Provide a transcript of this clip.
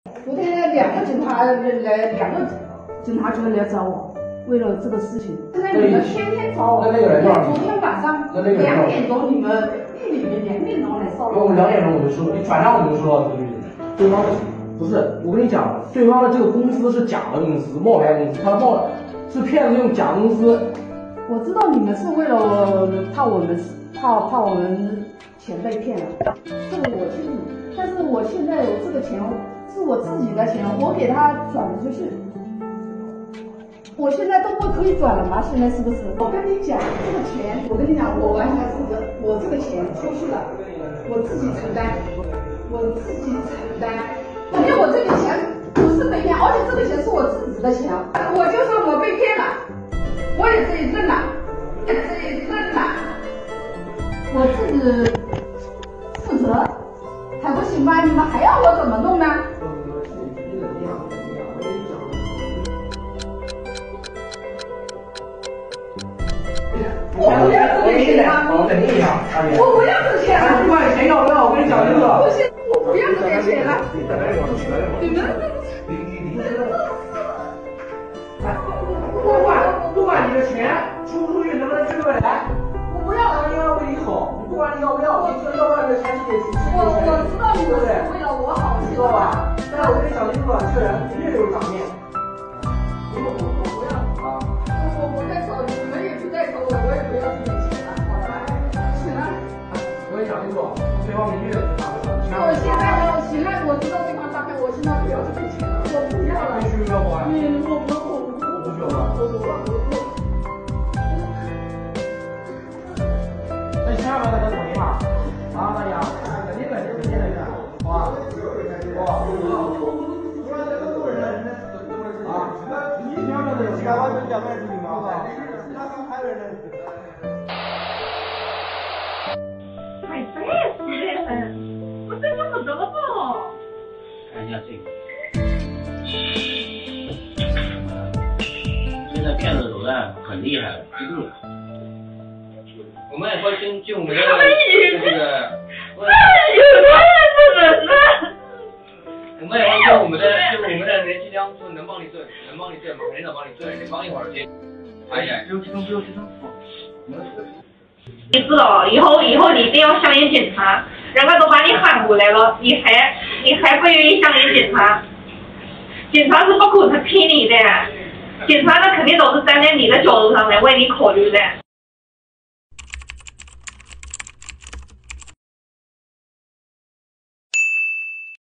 昨天两个警察局来找我，为了这个事情。现在你们天天找我。昨天晚上2点钟，你们地里面2点钟来骚扰我。 我们2点钟我就收到，一转账我就收到这个律师。对方的不是，我跟你讲，对方的这个公司是假的公司，冒牌公司，他是骗子用假公司。 我知道你们是为了怕我们钱被骗了，这个我清楚。但是我现在有这个钱是我自己的钱，我给他转了出去。我现在都不可以转了吗？现在是不是？我跟你讲，这个钱，我跟你讲，我完全是我这个钱出去了，我自己承担，因为我这个钱不是被骗，而且这个钱是我自己的钱，我就算我被骗了，我也自己认了，我自己负责，还不行吗？你们还要我怎么弄呢？我不要这个钱啊！我不要这个钱啊！ 不管钱要不要，我跟你讲这个。 我不要这个钱了。你们不管你的钱出不出去，能不能追回来， 我不要了。 因为为你好，你不管你要不要，你要不要你的钱是给出去。 我知道你们是为了我好， 你知道吧？但是我跟你讲清楚了，这个人略有长面。 我不要啊！我不再找你们，也不再找我也不要这点钱了，好吧？行了。 我跟你讲清楚，对方明确的打不成。 我现在行了，我知道对方诈骗，我现在不要这个钱了，我不要了。 必须要还。 我不需要还。 那千万不要再同意嘛！啊，大家，肯定的，好吧？ 太白痴了，我真用不着不。 看一下这个，现在骗子手段很厉害，记住了。我们也会根据我们的这个，我们也会跟我们的联系方说能帮你对，马上领导帮你对，你帮一会儿去。哎呀，不用激动。 你知道，以后你一定要响应警察，人家都把你喊过来了，你还不愿意响应警察？警察是不可能骗你的，警察那肯定都是站在你的角度上来为你考虑的。